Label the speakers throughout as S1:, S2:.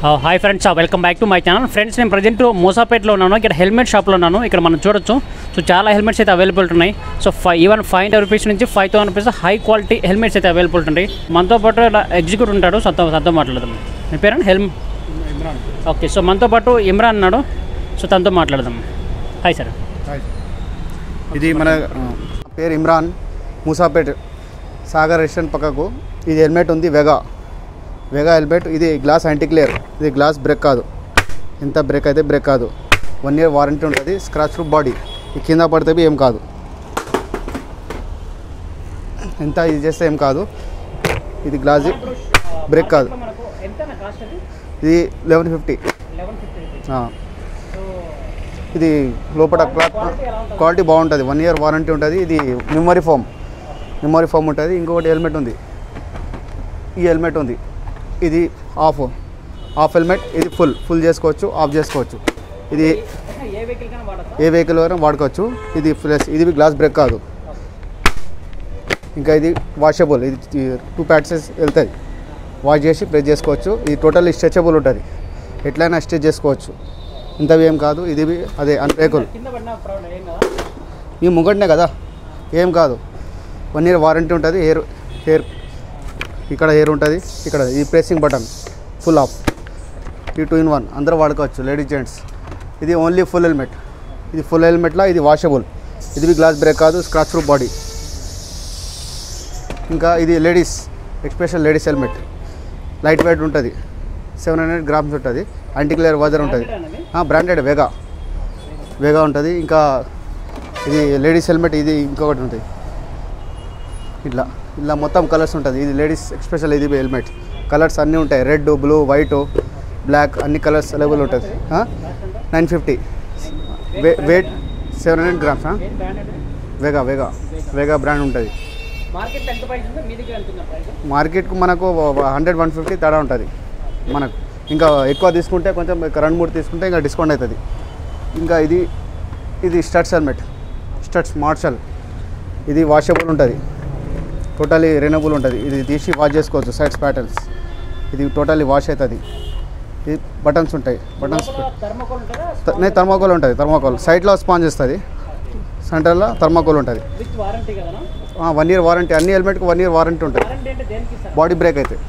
S1: Hi friends, welcome back to my channel. Friends, నేను present మూసాపేటలో ఉన్నాను. ఇక్కడ హెల్మెట్ షాప్లో ఉన్నాను. ఇక్కడ మనం చూడొచ్చు. సో చాలా హెల్మెట్స్ అయితే అవైలబుల్ ఉన్నాయి. సో ఈవెన్ 500 రూపీస్ నుంచి 5000 రూపీస్ హై క్వాలిటీ హెల్మెట్స్ అయితే అవైలబుల్ ఉంటాయి. మనతో పాటు ఎగ్జిక్యూటివ్ ఉంటాడు. సత్తో మాట్లాడదాం. మీ పేరు
S2: ఇమ్రాన్.
S1: ఓకే. సో మనతో పాటు ఇమ్రాన్ ఉన్నాడు. సో తనతో మాట్లాడదాం. Hi sir.
S2: ఇది మన పేరు ఇమ్రాన్. మూసాపేట్ సాగర్ రెస్టారెంట్ పక్కకు ఇది హెల్మెట్ ఉంది. Vega helmet. ఇది గ్లాస్ యాంటీ క్లియర్. ఇది గ్లాస్ బ్రేక్ కాదు. ఎంత బ్రేక్ అయితే బ్రేక్ కాదు. 1 year వారంటీ ఉంటుంది. Scratch proof body. ఈ కింద పడితే ఏం కాదు. ఎంత ఇది చేస్తే ఏం కాదు. ఇది గ్లాస్ బ్రేక్ కాదు. ఇది 1150. ఇది లోపల క్వాలిటీ బాగుంటుంది. 1 year వారంటీ ఉంటుంది. ఇది మెమరీ ఫోమ్ ఉంటుంది. ఇంకొకటి హెల్మెట్ ఉంది. ఈ హెల్మెట్ ఉంది. ఇది హాఫ్ హెల్మెట్. ఇది ఫుల్ చేసుకోవచ్చు, ఆఫ్ చేసుకోవచ్చు. ఇది ఏ వెహికల్ అయినా వాడుకోవచ్చు. ఇది ప్లస్ ఇది గ్లాస్ బ్రేక్ కాదు. ఇంకా ఇది వాషబుల్. ఇది 2 ప్యాడ్సెస్ వెళ్తుంది. వాష్ చేసి ప్రెస్ చేసుకోవచ్చు. ఇది టోటల్లీ స్ట్రెచబుల్ ఉంటుంది. ఎట్లయినా స్ట్రెచ్ చేసుకోవచ్చు. ఇంతవి ఏం కాదు. ఇది అదే అన్బ్రేకుల్. ఈ ముంగటనే కదా, ఏం కాదు. 1 year వారంటీ ఉంటుంది. హెయిర్ ఇక్కడ హెయిర్ ఉంటుంది. ఇక్కడ ఈ ప్రెసింగ్ బటన్ ఫుల్ ఆఫ్. ఈ 2-in-1 అందరూ వాడుకోవచ్చు, లేడీస్ జెంట్స్. ఇది ఓన్లీ ఫుల్ హెల్మెట్. ఇది ఫుల్ హెల్మెట్లో ఇది వాషబుల్. ఇది గ్లాస్ బ్రేక్ కాదు, స్క్రాచ్ ప్రూఫ్ బాడీ. ఇంకా ఇది ladies special ladies helmet. Light weight ఉంటుంది. 700 grams ఉంటుంది. యాంటీ క్లియర్ వాజర్ ఉంటుంది. బ్రాండెడ్ వేగా ఉంటుంది. ఇంకా ఇది లేడీస్ హెల్మెట్. ఇది ఇంకొకటి ఉంటుంది. ఇలా మొత్తం కలర్స్ ఉంటుంది. ఇది లేడీస్ ఎక్స్పెషల్. ఇది హెల్మెట్ కలర్స్ అన్నీ ఉంటాయి. రెడ్, బ్లూ, వైట్, బ్లాక్ అన్ని కలర్స్ అవైలబుల్ ఉంటుంది. 950. Wait 700 grams. వేగా బ్రాండ్ ఉంటుంది. మార్కెట్కు మనకు 100-150 తేడా ఉంటుంది మనకు. ఇంకా ఎక్కువ తీసుకుంటే కొంచెం 2-3 తీసుకుంటే ఇంకా డిస్కౌంట్ అవుతుంది. ఇంకా ఇది స్టడ్స్ హెల్మెట్. Studds Marshall. ఇది వాషబుల్ ఉంటుంది. టోటలీ రెనబుల్ ఉంటుంది. ఇది తీసి వాష్ చేసుకోవచ్చు. Sides patterns. ఇది టోటలీ వాష్ అవుతుంది. ఇది బటన్స్ ఉంటాయి. బటన్స్ థర్మాకోల్ ఉంటుంది. థర్మాకోల్ సైడ్లో స్పాంజ్ వస్తుంది. సెంటర్లో థర్మాకోల్ ఉంటుంది. 1 year వారంటీ. అన్ని హెల్మెట్కి 1 year వారంటీ ఉంటుంది. బాడీ బ్రేక్ అయితే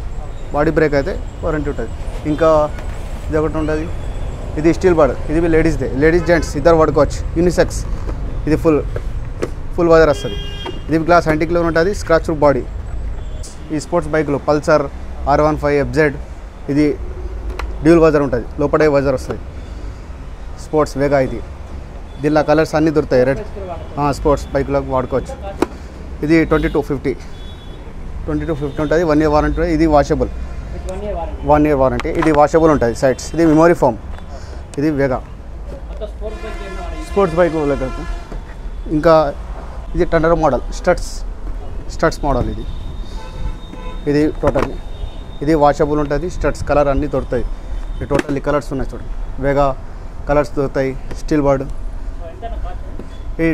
S2: వారంటీ ఉంటుంది. ఇంకా ఇది ఒకటి ఉంటుంది. ఇది స్టీల్ బార్డ్. ఇది లేడీస్దే. లేడీస్ జెంట్స్ ఇద్దరు వాడుకోవచ్చు. యూనిసెక్స్. ఇది ఫుల్ వజర్ వస్తుంది. ఇది గ్లాస్ యాంటీ క్లియర్ ఉంటుంది. Scratch proof body. ఈ స్పోర్ట్స్ బైక్లు పల్సర్, R15, FZ ఇది డ్యూల్ వజర్ ఉంటుంది. లోపడే వజర్ వస్తుంది. Sports Vega. దీనిలో కలర్స్ అన్నీ దొరుకుతాయి. రెడ్ స్పోర్ట్స్ బైక్లో వాడుకోవచ్చు. ఇది 2250 ఉంటుంది. 1 year వారంటీ. ఇది వాషబుల్. 1 year warranty. ఇది వాషబుల్ ఉంటుంది సైడ్స్. ఇది మెమరీ ఫోమ్. ఇది వేగా స్పోర్ట్స్ బైక్. ఇంకా ఇది టండర్ మోడల్. Studds model. ఇది టోటల్లీ ఇది వాషబుల్ ఉంటుంది. స్టడ్స్ కలర్ అన్నీ దొరుకుతాయి. ఇది టోటల్లీ కలర్స్ ఉన్నాయి చూడండి. వేగా కలర్స్ దొరుకుతాయి. Steel Bird. ఇది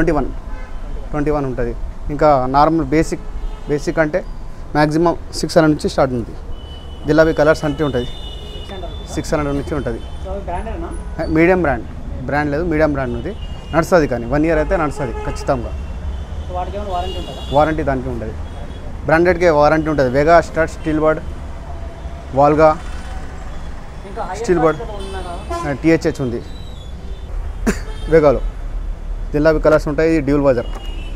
S2: 21 ఉంటుంది. ఇంకా నార్మల్ బేసిక్ అంటే మ్యాక్సిమం 600 నుంచి స్టార్ట్ ఉంది. దిల్లావి కలర్స్ అంటే ఉంటుంది. 600 నుంచి ఉంటుంది. మీడియం బ్రాండ్ లేదు, మీడియం బ్రాండ్ ఉంది. నడుస్తుంది. కానీ 1 year అయితే నడుస్తుంది ఖచ్చితంగా. వారంటీ దానికి ఉంటుంది. బ్రాండెడ్కి వారంటీ ఉంటుంది. వేగా, స్టడ్, స్టీల్ బర్డ్, వాల్గా, స్టీల్ బర్డ్, THH ఉంది వేగాలో. దీనిలో అవి కలర్స్ ఉంటాయి. ఇది డ్యూల్ వజర్.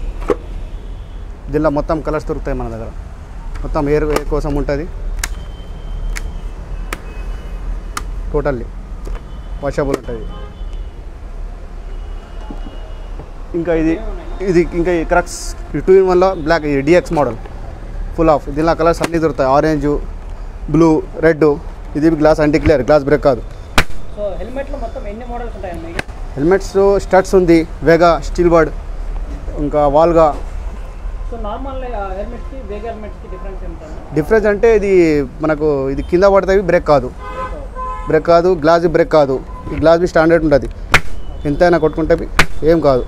S2: దీనిలో మొత్తం కలర్స్ దొరుకుతాయి మన దగ్గర. మొత్తం ఎయిర్ కోసం ఉంటుంది. టోటల్లీ వాషబుల్ ఉంటుంది. ఇంకా ఇంకా ఈ క్రక్స్ 2-in-1లో బ్లాక్. ఇది DX మోడల్ ఫుల్ ఆఫ్. దీనిలో కలర్స్ అన్నీ దొరుకుతాయి. Orange, blue, red. ఇది glass anti clear. Glass break కాదు. హెల్మెట్స్ స్టడ్స్ ఉంది. వేగా, స్టీల్ బర్డ్, ఇంకా వాల్గా. డిఫరెన్స్ అంటే ఇది మనకు ఇది కింద పడితే బ్రేక్ కాదు. గ్లాస్ బ్రేక్ కాదు. ఈ గ్లాస్ స్టాండర్డ్ ఉంటుంది. ఎంతైనా కొట్టుకుంటే ఏం కాదు.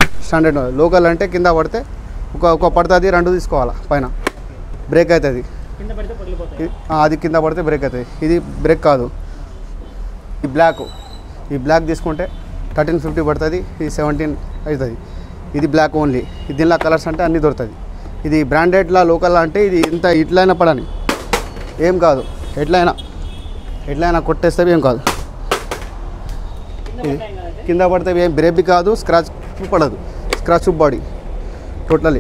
S2: స్టాండర్డ్. లోకల్ అంటే కింద పడితే ఒక పడుతుంది, 2 తీసుకోవాలా పైన. బ్రేక్ అవుతుంది.
S1: కింద పడితే పగిలిపోతాయి.
S2: అది కింద పడితే బ్రేక్ అవుతుంది. ఇది బ్రేక్ కాదు. ఈ బ్లాక్ తీసుకుంటే 1350 పడుతుంది. ఇది 17 అవుతుంది. ఇది బ్లాక్ ఓన్లీ. దీనిలో కలర్స్ అంటే అన్నీ దొరుకుతుంది. ఇది బ్రాండెడ్లా లోకల్ అంటే ఇది ఇంత ఇట్లయినా పడని ఏం కాదు. ఎట్లయినా కొట్టేస్తే ఏం కాదు. ఇది కింద పడితే ఏం బ్రేక్ కాదు, స్క్రాచ్ పడదు. Scratch body totally.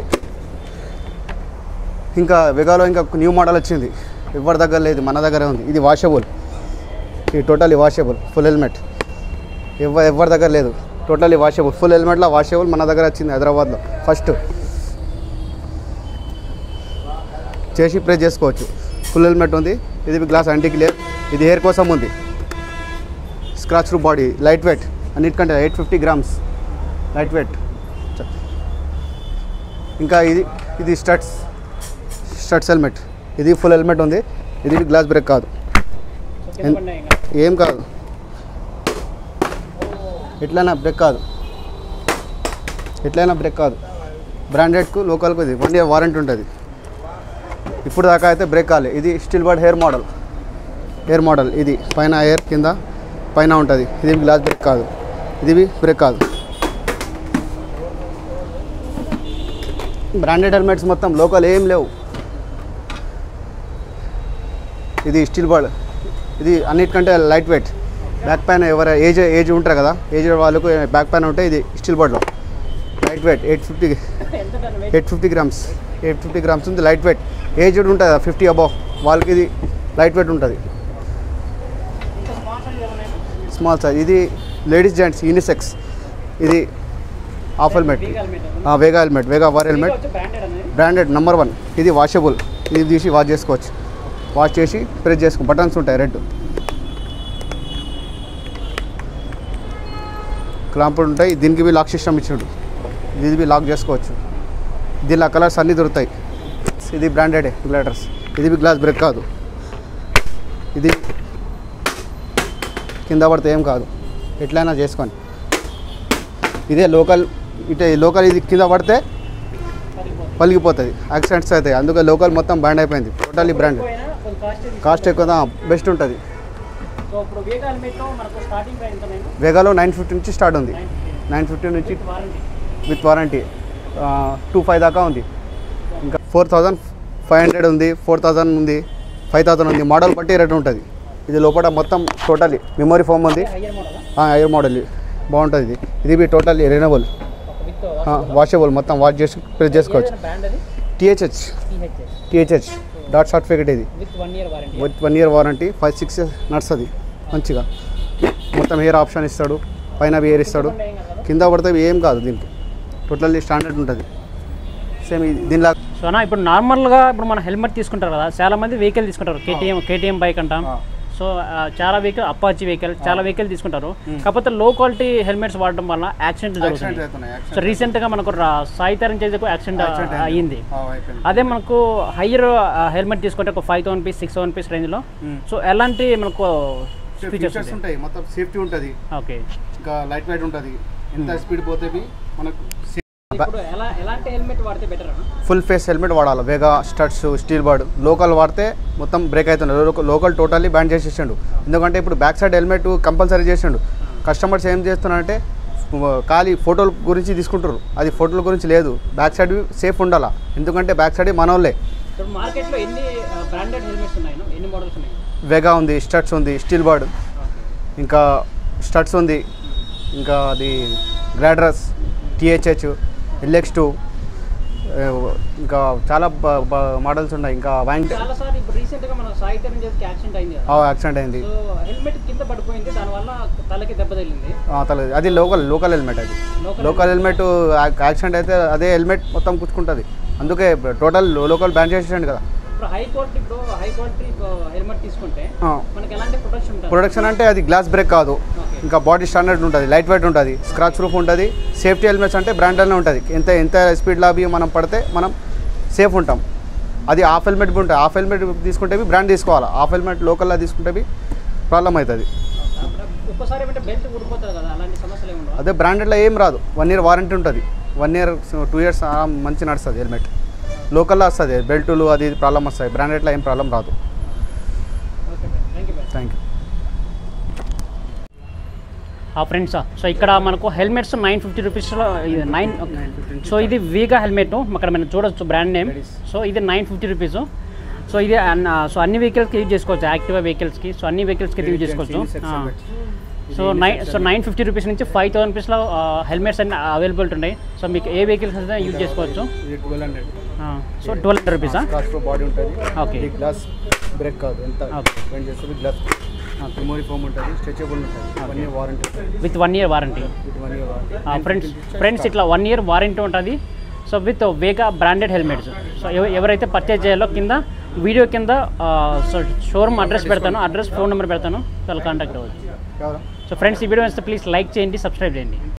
S2: ఇంకా వెగాలో ఇంకా న్యూ మోడల్ వచ్చింది, ఎవరి దగ్గర లేదు, మన దగ్గరే ఉంది. ఇది వాషబుల్. ఇది టోటలీ వాషబుల్ ఫుల్ హెల్మెట్. ఎవరి దగ్గర లేదు, టోటలీ వాషబుల్. ఫుల్ హెల్మెట్లో వాషబుల్ మన దగ్గర వచ్చింది హైదరాబాద్లో ఫస్ట్. చేసి ప్రెస్ చేసుకోవచ్చు. ఫుల్ హెల్మెట్ ఉంది. ఇది గ్లాస్ యాంటీ క్లియర్. ఇది హెయిర్ కోసం ఉంది. Scratch proof body, light weight, అన్నిటికంటే 850 గ్రామ్స్ లైట్ వెయిట్. ఇంకా ఇది స్టడ్స్ హెల్మెట్. ఇది ఫుల్ హెల్మెట్ ఉంది. ఇది గ్లాస్ బ్రేక్ కాదు, ఏం కాదు. ఎట్లయినా బ్రేక్ కాదు. బ్రాండెడ్కు లోకల్కు ఇది 1 year వారంటీ ఉంటుంది. ఇప్పుడు దాకా అయితే బ్రేక్ కాలే. ఇది స్టీల్ బర్డ్ హెయిర్ మోడల్. ఇది పైన హెయిర్ కింద పైన ఉంటుంది. ఇది గ్లాస్ బ్రేక్ కాదు, ఇది బ్రేక్ కాదు. బ్రాండెడ్ హెల్మెట్స్ మొత్తం లోకల్ ఏం లేవు. ఇది స్టీల్ బర్డ్. ఇది అన్నిటికంటే లైట్ వెయిట్. బ్యాక్ పైన ఎవరు ఏజ్ ఉంటారు కదా, ఏజ్ వాళ్ళకు బ్యాక్ పైన ఉంటే ఇది స్టీల్ బర్డ్లో లైట్ వెయిట్. 850 గ్రామ్స్. 850 గ్రామ్స్ ఉంది లైట్ వెయిట్. ఏజ్డ్ ఉంటుంది 50 అబౌవ్ వాళ్ళకి ఇది లైట్ వెయిట్ ఉంటుంది. Small size. ఇది లేడీస్ జెంట్స్ యూనిసెక్స్. ఇది half helmet, Vega helmet, Vega వార్ హెల్మెట్, బ్రాండెడ్ నెంబర్ 1. ఇది వాషబుల్. ఇది తీసి వాష్ చేసుకోవచ్చు. వాష్ చేసి ప్రెస్ చేసుకో. బటన్స్ ఉంటాయి రెడ్, క్లాంపులు ఉంటాయి. దీనికి లాక్ సిస్టమ్ ఇచ్చాడు. ఇది లాక్ చేసుకోవచ్చు. దీనిలో కలర్స్ అన్నీ దొరుకుతాయి. ఇది బ్రాండెడ్ గ్లైడర్స్. ఇది గ్లాస్ బ్రేక్ కాదు. ఇది కింద పడితే ఏం కాదు, ఎట్లయినా చేసుకొని. ఇదే లోకల్. ఇది కింద పడితే పలిగిపోతుంది, యాక్సిడెంట్స్ అవుతాయి. అందుకే లోకల్ మొత్తం బ్రాండ్ అయిపోయింది. Totally brand. కాస్ట్ ఎక్కువ, బెస్ట్ ఉంటుంది. వేగాలో 950 నుంచి స్టార్ట్ ఉంది. 950 నుంచి విత్ వారంటీ 25 దాకా ఉంది. ఇంకా 4500 ఉంది, 4000 ఉంది, 5000 ఉంది. మోడల్ బట్టి రేట్ ఉంటుంది. ఇది లోపల మొత్తం టోటలీ మెమరీ ఫోమ్ ఉంది. ఎయిర్ మోడల్ బాగుంటుంది. ఇది టోటల్లీ రెనబుల్, వాషబుల్. మొత్తం వాష్ చేసి ప్రెస్ చేసుకోవచ్చు. THH dot certificate. ఇది విత్ 1 year వారంటీ. 5-6 years నడుస్తుంది మంచిగా. మొత్తం హెయిర్ ఆప్షన్ ఇస్తాడు, పైన హెయిర్ ఇస్తాడు. కింద పడితే ఏం కాదు. దీనికి టోటల్లీ స్టాండర్డ్ ఉంటుంది. సేమ్ దీనిలా.
S1: సో ఇప్పుడు నార్మల్గా ఇప్పుడు మన హెల్మెట్ తీసుకుంటారు కదా, చాలామంది వెహికల్ తీసుకుంటారు. కేటీఎం బైక్ అంటాం. సో చాలా వెహికల్, అపాచీ వెహికల్, చాలా వెహికల్ తీసుకుంటారు. కాకపోతే లో క్వాలిటీ హెల్మెట్స్ వాడడం వల్ల యాక్సిడెంట్ జరుగుతుంది. సో రీసెంట్గా మనకు సాయి తరం చేసేకు యాక్సిడెంట్ అయ్యింది. అదే మనకు హైయర్ హెల్మెట్ తీసుకుంటే ఒక 5000 రూపీస్ 6000 రూపీస్ రేంజ్లో. సో ఎలాంటి మనకు
S2: ఫీచర్స్ ఉంటాయి. మొత్తం సేఫ్టీ ఉంటుంది.
S1: ఓకే.
S2: ఇంకా లైట్ వెయిట్ ఉంటుంది. ఎంత స్పీడ్ పోతే మనకు
S1: ఎలాంటి హెల్మెట్ వాడితే బెటర్?
S2: ఫుల్ ఫేస్ హెల్మెట్ వాడాలి. Vega, Studds, Steel Bird. Local వాడితే మొత్తం బ్రేక్ అవుతుంది. లోకల్ టోటల్లీ బ్యాన్ చేసేసిండు. ఎందుకంటే ఇప్పుడు బ్యాక్ సైడ్ హెల్మెట్ కంపల్సరీ చేసిండు. కస్టమర్స్ ఏం చేస్తున్నారంటే ఖాళీ ఫోటోల గురించి తీసుకుంటారు. అది ఫోటోల గురించి లేదు. బ్యాక్ సైడ్ సేఫ్ ఉండాలా. ఎందుకంటే బ్యాక్ సైడ్ మన వాళ్ళే.
S1: మార్కెట్లో ఎన్ని బ్రాండెడ్ హెల్మెట్స్ ఉన్నాయి? ఎన్ని మోడల్స్ ఉన్నాయి?
S2: వేగా ఉంది, స్టడ్స్ ఉంది, స్టీల్ బర్డ్, ఇంకా స్టడ్స్ ఉంది, ఇంకా అది గ్లాడరస్, టీహెచ్హెచ్, LX2, ఇంకా చాలా మోడల్స్ ఉన్నాయి. ఇంకా యాక్సిడెంట్ అయింది. అది లోకల్ హెల్మెట్. అది లోకల్ హెల్మెట్ యాక్సిడెంట్ అయితే అదే హెల్మెట్ మొత్తం పుచ్చుకుంటుంది. అందుకే టోటల్ లోకల్ బ్యాన్ చేసేయండి కదా. ప్రొటెక్షన్ అంటే అది గ్లాస్ బ్రేక్ కాదు, ఇంకా బాడీ స్టాండర్డ్ ఉంటుంది, లైట్ వెయిట్ ఉంటుంది, స్క్రాచ్ ప్రూఫ్ ఉంటుంది. సేఫ్టీ హెల్మెట్స్ అంటే బ్రాండ్లోనే ఉంటుంది. ఎంత స్పీడ్ లాబీ మనం పడితే మనం సేఫ్ ఉంటాం. అది హాఫ్ హెల్మెట్ ఉంటుంది. హాఫ్ హెల్మెట్ తీసుకుంటే బ్రాండ్ తీసుకోవాలి. హాఫ్ హెల్మెట్ లోకల్లో తీసుకుంటే ప్రాబ్లం అవుతుంది. అదే బ్రాండెడ్లో ఏం రాదు. 1 year వారంటీ ఉంటుంది. 1 year 2 years మంచి నడుస్తుంది హెల్మెట్. లోకల్లో వస్తుంది బెల్టులు అది ప్రాబ్లం వస్తాయి, బ్రాండెడ్లో ఏం ప్రాబ్లం రాదు. Thank you.
S1: ఫ్రెండ్స్, సో ఇక్కడ మనకు హెల్మెట్స్ 950 రూపీస్లో సో ఇది వీగా హెల్మెట్ అక్కడ మనం చూడొచ్చు బ్రాండ్ నేమ్. సో ఇది 950 రూపీస్. సో ఇది సో అన్ని వెహికల్స్కి యూజ్ చేసుకోవచ్చు, యాక్టివా వెహికల్స్కి. సో అన్ని వెహికల్స్కి యూజ్ చేసుకోవచ్చు. సో 950 రూపీస్ నుంచి 5000 రూపీస్లో హెల్మెట్స్ అన్ని అవైలబుల్ ఉన్నాయి. సో మీకు ఏ వెహికల్స్ అయితే యూజ్ చేసుకోవచ్చు. సో 1200 రూపీసా?
S2: బాడీ ఉంటుంది.
S1: ఓకే.
S2: గ్లాస్ బ్రేక్ కాదు, ఎంత స్పెండ్ చేస్తే గ్లాస్ మెమరీ ఫోమ్ ఉంటుంది, స్ట్రెచబుల్ ఉంటుంది, 1 year warranty
S1: with 1 year warranty. Friends ఇట్లా 1 year వారంటీ ఉంటుంది. So with Vega branded helmets. So ఎవరైతే పర్చేజ్ చేయాలో కింద వీడియో కింద సో షోరూమ్ అడ్రస్ పెడతాను, అడ్రస్ ఫోన్ నెంబర్ పెడతాను, వాళ్ళు కాంటాక్ట్ అవ్వచ్చు. సో ఫ్రెండ్స్, ఈ వీడియో వస్తే ప్లీజ్ లైక్ చేయండి, సబ్స్క్రైబ్ చేయండి.